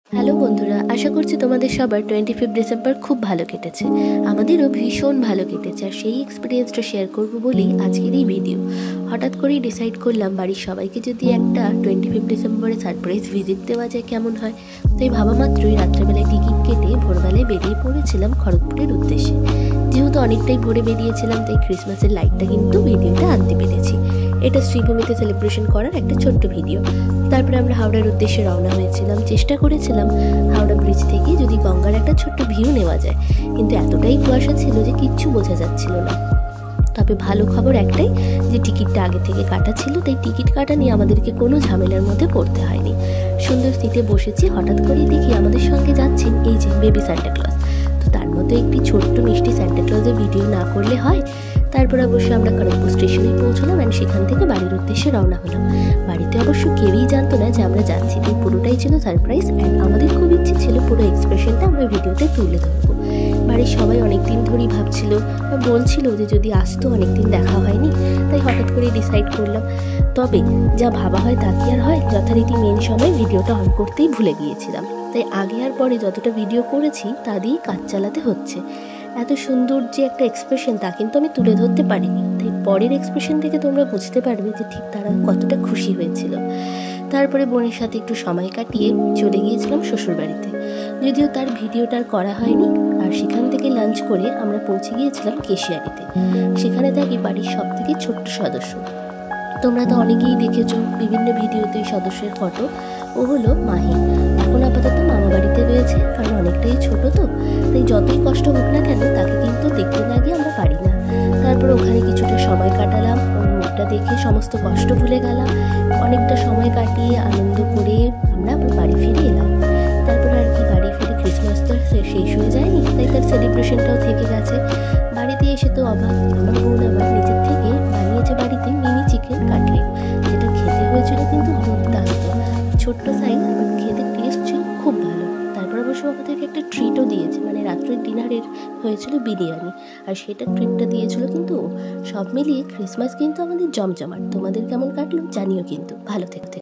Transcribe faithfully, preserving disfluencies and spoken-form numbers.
Hello বন্ধুরা, আশা করছি তোমাদের সবার টোয়েন্টি ফিফথ ডিসেম্বর খুব ভালো কেটেছে। আমাদেরও ভীষণ ভালো কেটেছে, আর সেই এক্সপিরিয়েন্সটা শেয়ার করব বলেই আজকের এই ভিডিও। হঠাৎ করেই ডিসাইড করলাম বাড়ির সবাইকে যদি একটা টোয়েন্টি ফিফথ ডিসেম্বরে সারপ্রাইজ ভিজিট দেওয়া যায় কেমন হয়। তাই ভাবা মাত্রই রাত্রেবেলায় টিকিট কেটে ভোরবেলায় বেরিয়ে পড়েছিলাম খড়গপুরের উদ্দেশ্যে। যেহেতু অনেকটাই ভোরে বেরিয়েছিলাম, তাই ক্রিসমাসের লাইটটা কিন্তু ভিডিওটা আনতে পেরেছি। এটা শ্রীভূমিতে সেলিব্রেশন করার একটা ছোট্ট ভিডিও। তারপরে আমরা হাওড়ার উদ্দেশ্যে রওনা হয়েছিলাম। চেষ্টা করেছিলাম হাওড়া ব্রিজ থেকে যদি গঙ্গার একটা ছোট্ট ভিউ নেওয়া যায়, কিন্তু এতটাই কুয়াশা ছিল যে কিচ্ছু বোঝা যাচ্ছিল না। তবে ভালো খবর একটাই, যে টিকিটটা আগে থেকে কাটা ছিল, তাই টিকিট কাটা নিয়ে আমাদেরকে কোনো ঝামেলার মধ্যে পড়তে হয়নি। সুন্দর সিটে বসেছি। হঠাৎ করেই দেখি আমাদের সঙ্গে যাচ্ছেন এই যে বেবি সান্টা ক্লজ। তো তার মতো একটি ছোট্ট মিষ্টি সান্টা ক্লজের ভিডিও না করলে হয়। তারপর অবশ্যই আমরা খড়গপুর স্টেশনে পৌঁছলাম, অ্যান্ড সেখান থেকে বাড়ির উদ্দেশ্যে রওনা হলাম। বাড়িতে অবশ্য কেউই জানতো না যে আমরা যাচ্ছি, তাই পুরোটাই ছিল সারপ্রাইজ। অ্যান্ড আমাদের খুব ইচ্ছে ছিল পুরো এক্সপ্রেশনটা আমরা ভিডিওতে তুলে ধরবো। বাড়ির সবাই অনেক দিন ধরেই ভাবছিল বা বলছিল যে যদি আসতো, অনেক দিন দেখা হয়নি, তাই হঠাৎ করে ডিসাইড করলাম। তবে যা ভাবা হয় তা কি আর হয়, যথারীতি মেন সময় ভিডিওটা অন করতেই ভুলে গিয়েছিলাম। তাই আগে আর পরে যতটা ভিডিও করেছি তা দিয়েই কাজ চালাতে হচ্ছে। এত সুন্দর যে একটা এক্সপ্রেশন তা কিন্তু আমি তুলে ধরতে পারিনি, তাই পরের এক্সপ্রেশন থেকে তোমরা বুঝতে পারবে যে ঠিক তারা কতটা খুশি হয়েছিল। তারপরে বোনের সাথে একটু সময় কাটিয়ে চলে গিয়েছিলাম শ্বশুরবাড়িতে। যদিও তার ভিডিওটার করা হয়নি। আর সেখান থেকে লাঞ্চ করে আমরা পৌঁছে গিয়েছিলাম কেশিয়ারিতে। সেখানে থাকি বাড়ির সব থেকে ছোট্ট সদস্য। তোমরা তো অনেকেই দেখেছো বিভিন্ন ভিডিওতে এই সদস্যের ফটো। ও হলো মাহি। এখন আপাতত মামা বাড়িতে রয়েছে, কারণ অনেকটাই ছোট তো, তাই যতই কষ্ট হোক না কেন তাকে কিন্তু দেখতে না গিয়ে আমরা পারি না। তারপর ওখানে কিছুটা সময় কাটালাম, ওর মুখটা দেখে সমস্ত কষ্ট ভুলে গেলাম। অনেকটা সময় কাটিয়ে আনন্দ করে আমরা আবার বাড়ি ফিরে এলাম। তারপর আর কি, বাড়ি ফিরে ক্রিসমাস তো শেষ হয়ে যায়নি, তাই তার সেলিব্রেশনটাও থেকে গেছে। বাড়িতে এসে তো অবাক, আমার বোন আবার নিজের থেকে বানিয়েছে বাড়িতে মিনি চিকেন কাটলেট, যেটা খেতে হয়েছিল কিন্তু দুর্দান্ত। ছোট্ট সাইজ, বাট খেতে টেস্ট ছিল খুব ভালো। তারপর অবশ্য আমাদেরকে একটা ট্রিটও দিয়েছে, মানে রাত্রের ডিনারের হয়েছিল বিরিয়ানি, আর সেটা ট্রিটটা দিয়েছিল কিন্তু। সব মিলিয়ে ক্রিসমাস কিন্তু আমাদের জমজমাট। তোমাদের কেমন কাটলো জানিও কিন্তু। ভালো থেকে।